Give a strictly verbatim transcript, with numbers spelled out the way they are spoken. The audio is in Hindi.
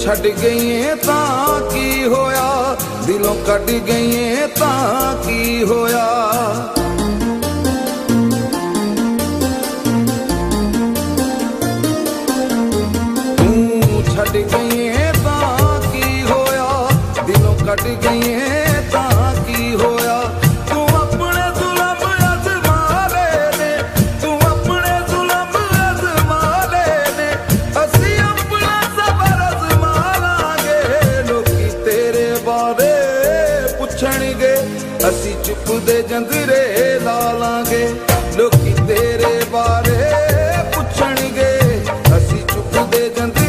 छड़ गई तां की होया, दिलों कट गई तां की होया। छड़ गई तां की होया, दिलों कट गई तां की होया। तू अपने जुल्म अज़मा लेने, तू अपने जुल्म अज़मा लेने, असी अपना सबर अज़मा लांगे। लोकी तेरे बारे पुछणगे, असी चुप दे जंजरे ला लांगे। लोकी तेरे बारे पुछणगे, असी चुप दे जंजरे